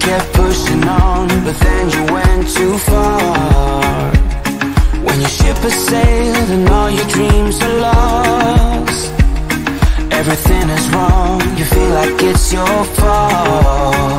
kept pushing on, but then you went too far. When your ship has sailed and all your dreams are lost, everything is wrong, you feel like it's your fault.